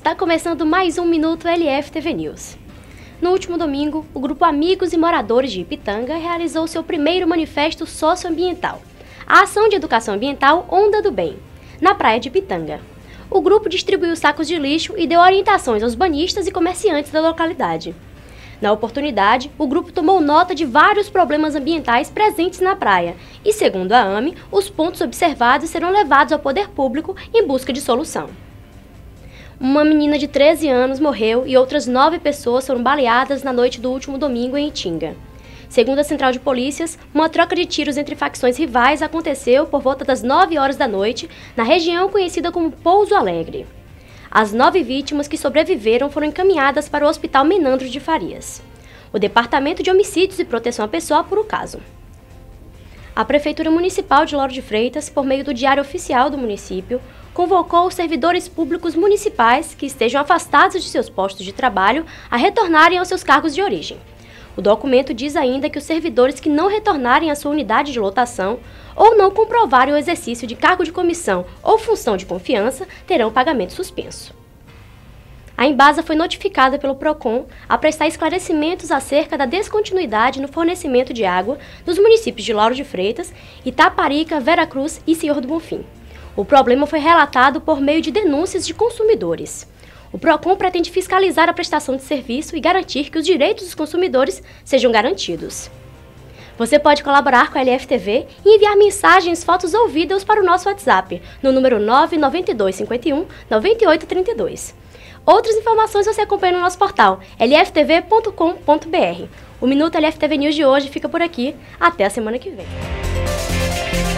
Está começando mais um Minuto LFTV News. No último domingo, o grupo Amigos e Moradores de Ipitanga realizou seu primeiro manifesto socioambiental, a ação de educação ambiental Onda do Bem, na praia de Ipitanga. O grupo distribuiu sacos de lixo e deu orientações aos banhistas e comerciantes da localidade. Na oportunidade, o grupo tomou nota de vários problemas ambientais presentes na praia e, segundo a AME, os pontos observados serão levados ao poder público em busca de solução. Uma menina de 13 anos morreu e outras 9 pessoas foram baleadas na noite do último domingo em Itinga. Segundo a Central de Polícias, uma troca de tiros entre facções rivais aconteceu por volta das 9 horas da noite, na região conhecida como Pouso Alegre. As 9 vítimas que sobreviveram foram encaminhadas para o Hospital Menandro de Farias. O Departamento de Homicídios e Proteção à Pessoa apura o caso. A Prefeitura Municipal de Lauro de Freitas, por meio do Diário Oficial do município, convocou os servidores públicos municipais que estejam afastados de seus postos de trabalho a retornarem aos seus cargos de origem. O documento diz ainda que os servidores que não retornarem à sua unidade de lotação ou não comprovarem o exercício de cargo de comissão ou função de confiança terão pagamento suspenso. A Embasa foi notificada pelo PROCON a prestar esclarecimentos acerca da descontinuidade no fornecimento de água nos municípios de Lauro de Freitas, Itaparica, Veracruz e Senhor do Bonfim. O problema foi relatado por meio de denúncias de consumidores. O PROCON pretende fiscalizar a prestação de serviço e garantir que os direitos dos consumidores sejam garantidos. Você pode colaborar com a LFTV e enviar mensagens, fotos ou vídeos para o nosso WhatsApp, no número 99251 9832. Outras informações você acompanha no nosso portal, lftv.com.br. O Minuto LFTV News de hoje fica por aqui. Até a semana que vem.